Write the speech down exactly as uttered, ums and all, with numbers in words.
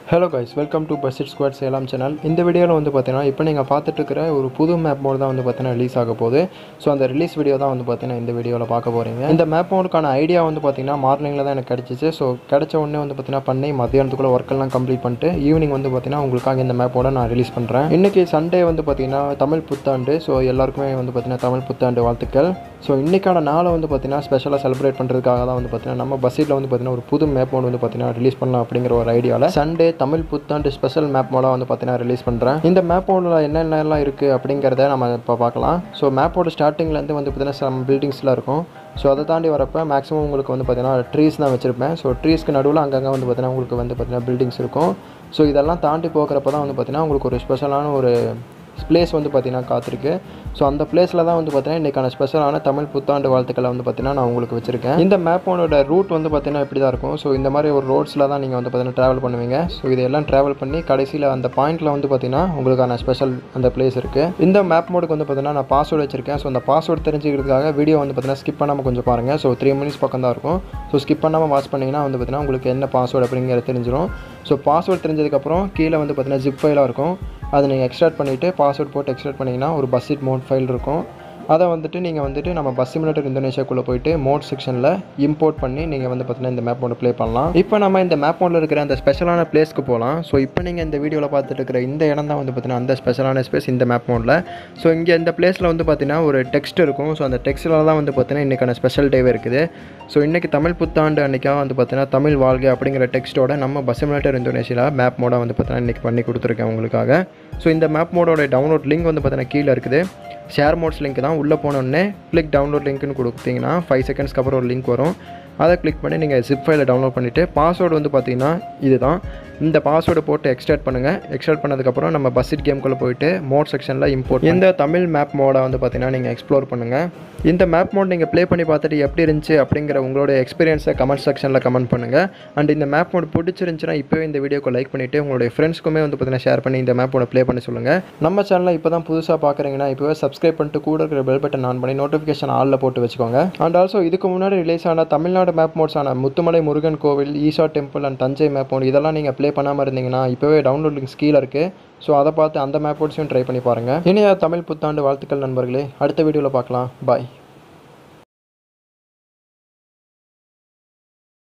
Hello guys, welcome to Buzzed Squad Salem channel. இந்த வீடியோல வந்து பாத்தீங்கன்னா இப்போ நீங்க பார்த்துட்டு இருக்கிற ஒரு புது மேப் மோட் தான் வந்து பாத்தீங்கன்னா ரிலீஸ் ஆக போகுது. சோ அந்த ரிலீஸ் வீடியோ தான் வந்து பாத்தீங்கன்னா இந்த வீடியோல பார்க்க போறீங்க. இந்த மேப் மோடுக்கான ஐடியா வந்து பாத்தீங்கன்னா மார்னிங்ல தான் எனக்கு கிடைச்சிச்சு. சோ கிடைச்ச உடனே வந்து பாத்தீங்கன்னா பண்ணி மத்தியானத்துக்குள்ள வர்க் எல்லாம் கம்ப்ளீட் பண்ணிட்டு ஈவினிங் வந்து பாத்தீங்கன்னா உங்களுக்காக இந்த மேப் மோட நான் ரிலீஸ் பண்றேன். இன்னைக்கு சண்டே வந்து பாத்தீங்கன்னா தமிழ் புத்தாண்டு. சோ எல்லாருக்குமே வந்து பாத்தீங்கன்னா தமிழ் புத்தாண்டு வாழ்த்துக்கள். சோ இன்னைக்கான நாளை வந்து பாத்தீங்கன்னா ஸ்பெஷலா செலிப்ரேட் பண்றதுக்காக தான் வந்து பாத்தீங்கன்னா நம்ம பஸ்ஸிட்ல வந்து பாத்தீங்கன்னா ஒரு புது மேப் மோட் வந்து பாத்தீங்கன்னா ரிலீஸ் பண்ணலாம் அப்படிங்கிற ஒரு ஐடியால சண்டே தமிழ் புத்தாண்டு ஸ்பெஷல் மேப் மோட வந்து பாத்தீங்கன்னா ரிலீஸ் பண்றேன். இந்த மேப் மோட்ல என்னென்னலாம் இருக்கு அப்படிங்கறத நம்ம இப்ப பார்க்கலாம். சோ மேப்போட ஸ்டார்டிங்ல இருந்து வந்து பாத்தீங்கன்னா சம் பில்டிங்ஸ்லாம் இருக்கும். ஸோ அதை தாண்டி வரப்போ மேக்ஸிமம் உங்களுக்கு வந்து பார்த்தீங்கன்னா ட்ரீஸ் தான் வச்சுருப்பேன். ஸோ ட்ரீஸ்க்கு நடுவில் அங்கங்கே வந்து பார்த்தீங்கன்னா உங்களுக்கு வந்து பார்த்தீங்கன்னா பில்டிங்ஸ் இருக்கும். ஸோ இதெல்லாம் தாண்டி போகிறப்ப தான் வந்து பார்த்தீங்கன்னா உங்களுக்கு ஒரு ஸ்பெஷலான ஒரு பிளேஸ் வந்து பார்த்தீங்கன்னா காத்திருக்கு. ஸோ அந்த பிளேஸில் தான் வந்து பார்த்தீங்கன்னா இன்றைக்கான ஸ்பெஷலான தமிழ் புத்தாண்டு வாழ்த்துக்களை வந்து பார்த்தீங்கன்னா நான் உங்களுக்கு வச்சுருக்கேன். இந்த மேப்போட ரூட் வந்து பார்த்தீங்கன்னா இப்படி தான் இருக்கும். ஸோ இந்த மாதிரி ஒரு ரோட்ஸில் தான் நீங்கள் வந்து பார்த்தீங்கன்னா ட்ராவல் பண்ணுவீங்க. ஸோ இதெல்லாம் ட்ராவல் பண்ணி கடைசியில் அந்த பாயிண்ட்டில் வந்து பார்த்தீங்கன்னா உங்களுக்கான ஸ்பெஷல் அந்த பிளேஸ் இருக்குது. இந்த மேப் மோடுக்கு வந்து பார்த்தீங்கன்னா நான் பாஸ்வேர்டு வச்சிருக்கேன். ஸோ அந்த பாஸ்வேர்டு தெரிஞ்சுக்கிறதுக்காக வீடியோ வந்து பார்த்தீங்கன்னா ஸ்கிப் பண்ணாமல் கொஞ்சம் பாருங்கள். ஸோ த்ரீ மினிட்ஸ் பக்கம் தான் இருக்கும். ஸோ ஸ்கிப் பண்ணாமல் வாட்ச் பண்ணிங்கன்னா வந்து பார்த்தீங்கன்னா உங்களுக்கு என்ன பாஸ்வேர்டு அப்படிங்கிறது தெரிஞ்சிடும். ஸோ பாஸ்வேர்டு தெரிஞ்சதுக்கப்புறம் கீழே வந்து பார்த்தீங்கன்னா ஜிப் ஃபைலாக இருக்கும். அதை நீங்கள் எக்ஸ்ட்ராக்ட் பண்ணிவிட்டு பாஸ்வேர்ட் போட்டு எக்ஸ்ட்ராக்ட் பண்ணிங்கன்னா ஒரு பஸ்ஸிட் மோட் ஃபைல் இருக்கும். அதை வந்துட்டு நீங்கள் வந்துட்டு நம்ம பஸ் சிமுலேட்டர் இந்தோனேஷியாக்குள்ளே போயிட்டு மோட் செக்ஷனில் இம்போர்ட் பண்ணி நீங்கள் வந்து பார்த்தீங்கன்னா இந்த மேப் மோட் ப்ளே பண்ணலாம். இப்போ நம்ம இந்த மேப் மோடில் இருக்கிற அந்த ஸ்பெஷலான பிளேஸ்க்கு போகலாம். ஸோ இப்போ நீங்கள் இந்த வீடியோவில் பார்த்துட்டு இருக்கிற இந்த இடம் தான் வந்து பார்த்தீங்கன்னா அந்த ஸ்பெஷலான ஸ்பேஸ் இந்த மேப் மோடில். ஸோ இங்கே இந்த பிளேஸில் வந்து பார்த்தீங்கன்னா ஒரு டெக்ஸ்ட் இருக்கும். ஸோ அந்த டெக்ஸ்ட்டில் தான் வந்து பார்த்தீங்கன்னா இன்றைக்கான ஸ்பெஷல் டேவே இருக்குது. ஸோ இன்றைக்கி தமிழ் புத்தாண்டு அன்றைக்காக வந்து பார்த்தீங்கன்னா தமிழ் வாழ்க அப்படிங்கிற டெக்ஸ்ட்டோட நம்ம பஸ் சிமுலேட்டர் இந்தோனேஷியாவில் மேப் மோடாக வந்து பார்த்தீங்கன்னா இன்றைக்கி பண்ணி கொடுத்துருக்கேன் உங்களுக்காக. ஸோ இந்த மேப் மோடோட டவுன்லோட் லிங்க் வந்து பார்த்தீங்கன்னா கீழே இருக்குது. ஷேர் மோட்ஸ் லிங்க் தான். உள்ளே போனோடனே கிளிக் டவுன்லோட் லிங்க்னு கொடுத்தீங்கன்னா ஃபைவ் செகண்ட்ஸ்க்கு அப்புறம் ஒரு லிங்க் வரும். அதை கிளிக் பண்ணி நீங்கள் ஜிப் ஃபைலை டவுன்லோட் பண்ணிவிட்டு பாஸ்வேர்டு வந்து பார்த்தீங்கன்னா இது தான். இந்த பாஸ்வேர்டு போட்டு எக்ஸ்ட்ராக்ட் பண்ணுங்கள். எக்ஸ்ட்ராக்ட் பண்ணதுக்கப்புறம் நம்ம பஸ்ஸிட் கேம்குள்ளே போயிட்டு மோட் செக்ஷனில் இம்போர்ட் இந்த தமிழ் மேப் மோடை வந்து பார்த்தீங்கன்னா நீங்கள் எக்ஸ்ப்ளோர் பண்ணுங்கள். இந்த மேப் மோட் நீங்கள் ப்ளே பண்ணி பார்த்துட்டு எப்படி இருந்துச்சு அப்படிங்கிற உங்களோட எக்ஸ்பீரியன்ஸை கமெண்ட் செக்ஷனில் கமெண்ட் பண்ணுங்கள். அண்ட் இந்த மேப் மோட் பிடிச்சிருந்துச்சுன்னா இப்போவே இந்த வீடியோக்கு லைக் பண்ணிவிட்டு உங்களுடைய ஃப்ரெண்ட்ஸ்க்குமே வந்து பார்த்தீங்கன்னா ஷேர் பண்ணி இந்த மேப் மோட ப்ளே பண்ணி சொல்லுங்கள். நம்ம சேனலில் இப்போ தான் புதுசாக பார்க்குறீங்கன்னா இப்போவே சப்ஸ்கிரைப் பண்ணிட்டு கூட இருக்கிற பெல் பட்டன் ஆன் பண்ணி நோட்டிஃபிகேஷன் ஆலில் போட்டு வச்சுக்கோங்க. அண்ட் ஆல்சோ இதுக்கு முன்னாடி ரிலீஸ் ஆன தமிழ்நாடு மேப் மோட்ஸான முத்துமலை முருகன் கோவில், Isha temple and Thanjai map mod இதெல்லாம் நீங்கள் ப்ளே பண்ணாமல் இருந்தீங்கன்னா இப்போவே டவுன்லோட் லிங்க்ஸ் கீழே இருக்குது. ஸோ அதை பார்த்து அந்த மேப் மோட்ஸையும் ட்ரை பண்ணி பாருங்கள். இனிய தமிழ் புத்தாண்டு வாழ்த்துக்கள் நண்பர்களே. அடுத்த வீடியோவில் பார்க்கலாம். பாய்.